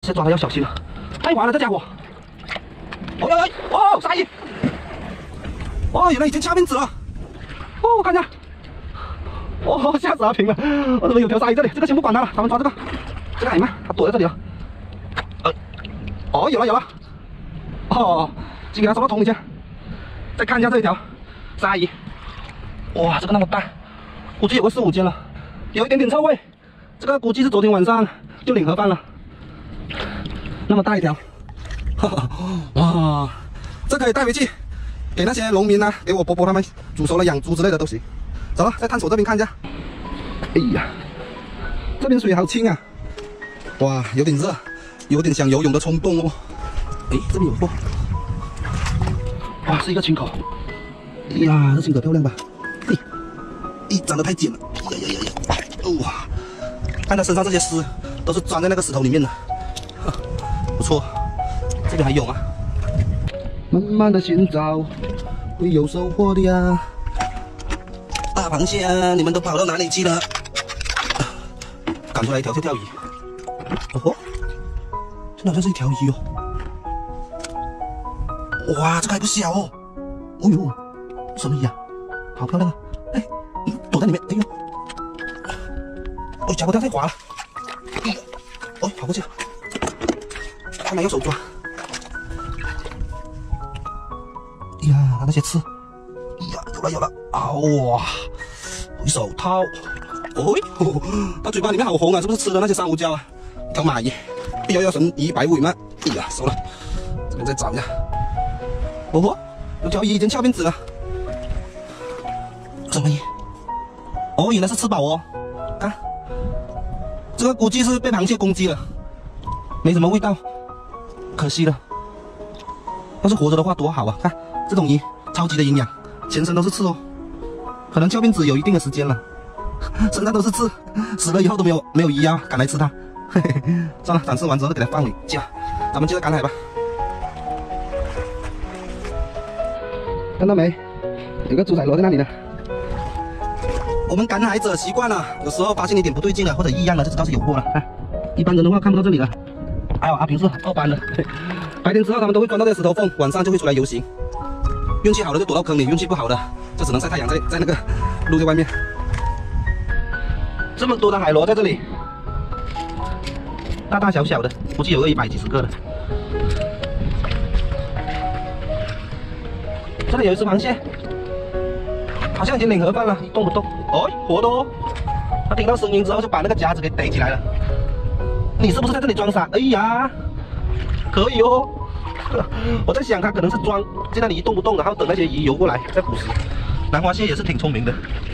这抓的要小心了，太滑了，这家伙！哦哟哟，哦，鲨鱼！哦，原来已经掐面子了。哦，看一下。哦，吓死阿平了！我怎么有条鲨鱼这里？这个先不管它了，咱们抓这个。这个海鳗，它躲在这里了。哦，有了有了。哦，先给它收到桶里去。再看一下这一条鲨鱼。哇，这个那么大，估计有个4、5斤了，有一点点臭味。这个估计是昨天晚上就领盒饭了。那么大一条，哇，这可以带回去给那些农民啊，给我伯伯他们煮熟了养猪之类的都行。走了，在探索这边看一下。哎呀，这边水好清啊！哇，有点热，有点想游泳的冲动哦。哎，这边有货。哇，是一个青口。哎呀，这青可漂亮吧？嘿，咦，长得太紧了。哎呀呀呀！哇，看它身上这些丝都是钻在那个石头里面的。不错，这边还有啊。慢慢的寻找，会有收获的呀。大螃蟹啊，你们都跑到哪里去了？赶出来一条就钓鱼。哦吼，这好像是一条鱼哦。哇，这个还不小哦。哦呦，什么鱼啊？好漂亮啊！哎，躲在里面。哎呦，哦，家伙掉太滑了。哦，跑过去了。看来要手抓。哎呀，那些刺，哎呀，有了有了，啊哇，回手掏，哦，它嘴巴里面好红啊，是不是吃的那些珊瑚礁啊？一条马鱼，111神150嘛，哎呀，收了，这边再找一下。哦吼，有条鱼已经翘辫子了，什么鱼？哦，原来是吃饱哦，看，这个估计是被螃蟹攻击了，没什么味道。可惜了，要是活着的话多好啊！看这种鱼，超级的营养，全身都是刺哦。可能翘辫子有一定的时间了，身上都是刺，死了以后都没有鱼啊敢来吃它。嘿嘿，算了，展示完之后就给它放回家，咱们接着赶海吧。看到没？有个猪仔螺在那里呢。我们赶海者习惯了，有时候发现一点不对劲了或者异样了，就知道是有货了。看，一般人的话看不到这里了。还有阿平是2班的，白天之后他们都会钻到这些石头缝，晚上就会出来游行。运气好的就躲到坑里，运气不好的就只能晒太阳，在那个露在外面。这么多的海螺在这里，大大小小的，估计有个100几十个的。这里有一只螃蟹，好像已经领盒饭了，动不动？哦，活的哦！它听到声音之后就把那个夹子给逮起来了。你是不是在这里装傻？哎呀，可以哦。我在想，它可能是装在那里一动不动，然后等那些鱼游过来再捕食。南花蟹也是挺聪明的。